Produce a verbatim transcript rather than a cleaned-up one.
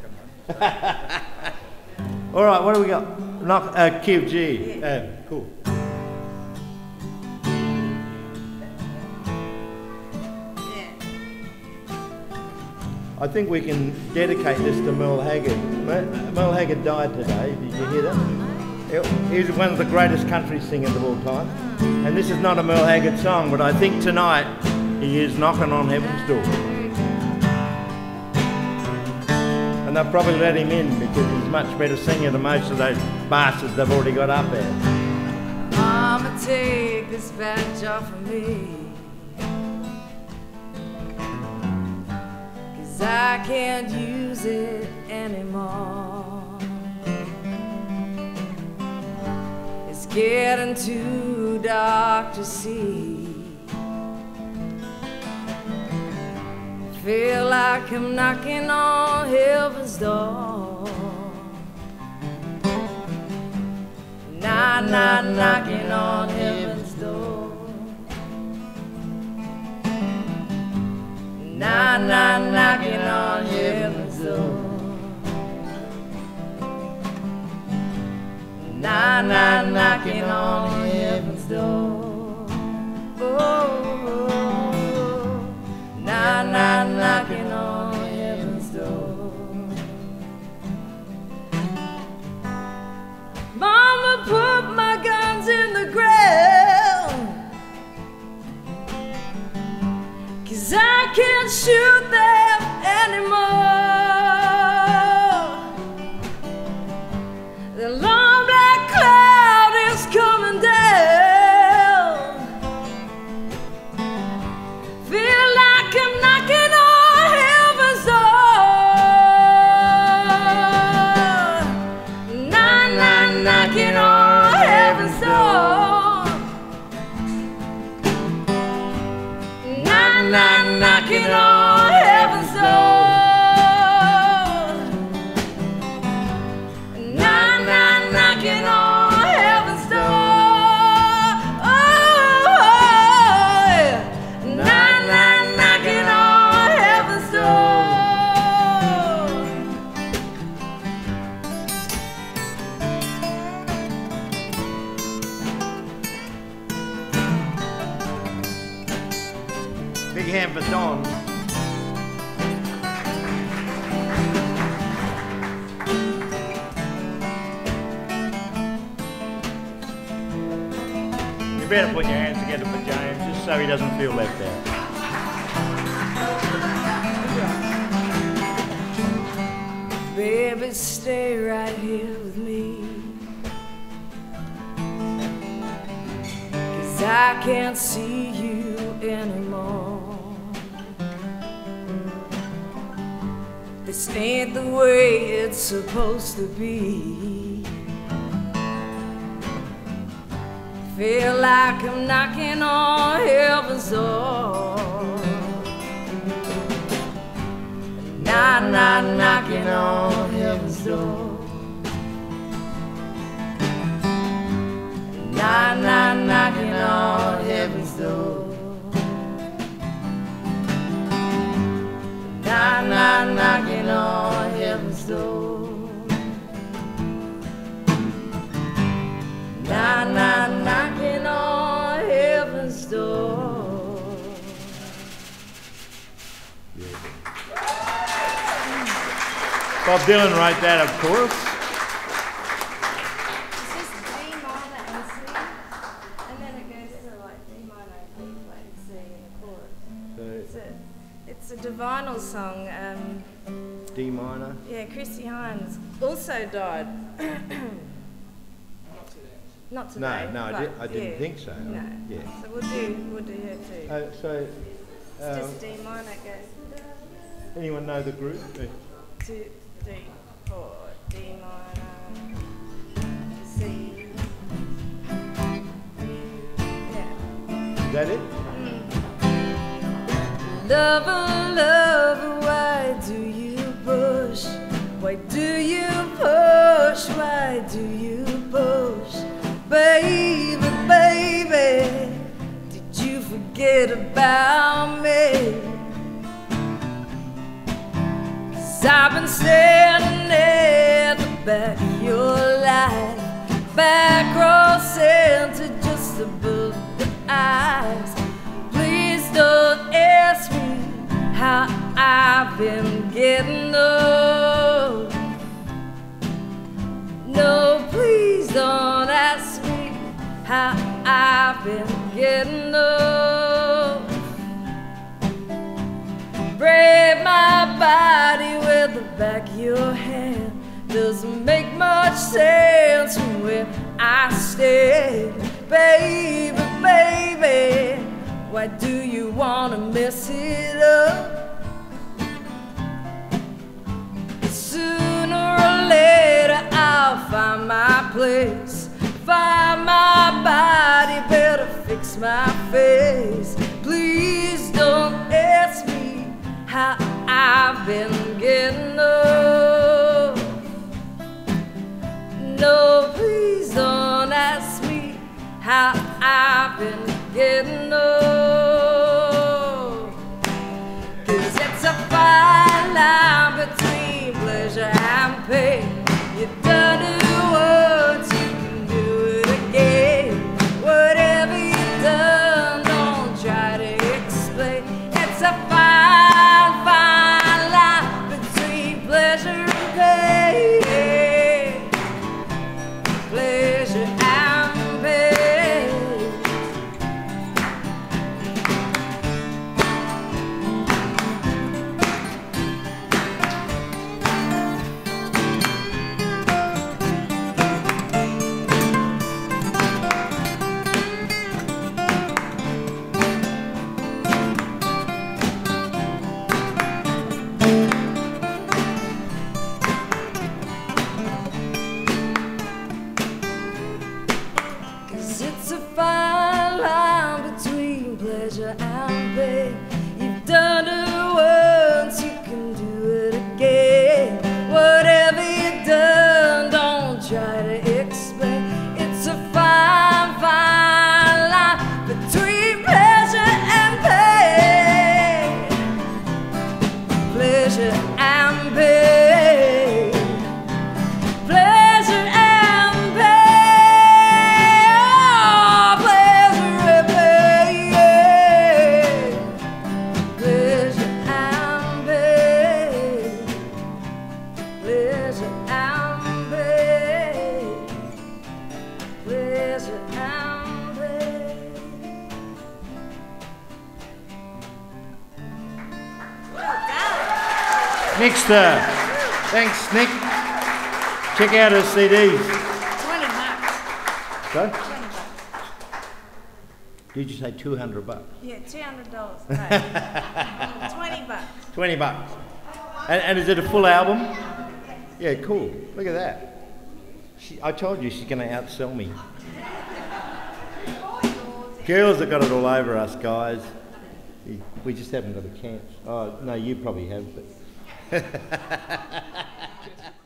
All right, what do we got? Knock, uh, Q G. Yeah. Um, cool. Yeah. I think we can dedicate this to Merle Haggard. Mer- Merle Haggard died today. Did you hear that? He's one of the greatest country singers of all time. And this is not a Merle Haggard song, but I think tonight he is knocking on heaven's door. And they'll probably let him in because he's much better singer than most of those bastards they've already got up there. Mama, take this badge off of me, 'cause I can't use it anymore. It's getting too dark to see. Feel like I'm knocking on heaven's door. Not, not knocking on heaven's door. Not, not knocking on heaven's door. Not, not knocking on heaven's door. Oh, not, not knocking on heaven's door. Mama, put my guns in the ground, 'cause I can't shoot them anymore. The long black cloud is coming down. Feel like I'm knocking on heaven's door. Nah, nah, knocking on heaven's door. Nah, nah, knocking on heaven's door. Nah, nah, knocking on heaven's door. Oh, yeah. Nah, nah, knocking on heaven's door. Big hand for Don. You better put your hands together for James, just so he doesn't feel left out. Baby, stay right here with me, 'cause I can't see you anymore. This ain't the way it's supposed to be. Feel like I'm knocking on heaven's door. Not, not knocking on heaven's door. Not, not knocking on heaven's door. Not, not knocking on heaven's door. Not, not knocking on heaven's door. Bob Dylan wrote that, of course. It's just D minor and C, and then it goes to like D minor, B flat, C in the chorus. So, It's a, it's a divinal song. Um, D minor. yeah, Chrissy Hines also died. Not today. No, no, I, but did, I didn't yeah. think so. No. Yeah. So we'll do, we'll do her too. Uh, so, it's um, just D minor goes anyone know the group? Uh, to D, four, D minor, C. Yeah. Is that it? Lover, lover, why do you push? Why do you push? Why do you push? Baby, baby, did you forget about me? 'Cause I've been standing back your life, back row center just above the eyes. Please don't ask me how I've been getting old. No, please don't ask me how I've been getting old. Brave my body with the back of your hand. Doesn't make much sense from where I stand. Baby, baby, why do you wanna mess it up? Sooner or later I'll find my place, find my body, better fix my face. Please don't ask me how I've been getting old. No, please don't ask me how I've been getting old. 'Cause it's a fine line between pleasure and pain. You've done it once, you can do it again. Whatever you've done, don't try to explain. It's a fine, fine line between pleasure and pain. Pleasure and pain. It's a fine line between pleasure and pain. You've done it once, you can do it again. Whatever you've done, don't try to explain. It's a fine, fine line between pleasure and pain. Pleasure and pain. Pleasure and Nickster. Thanks, Nick. Check out her C Ds. twenty bucks. So? twenty bucks. Did you say two hundred bucks? Yeah, two hundred dollars. twenty bucks. twenty bucks. And, and is it a full album? Yeah, cool. Look at that. She, I told you she's going to outsell me. Girls have got it all over us, guys. We just haven't got a chance. Oh, no, you probably have, but...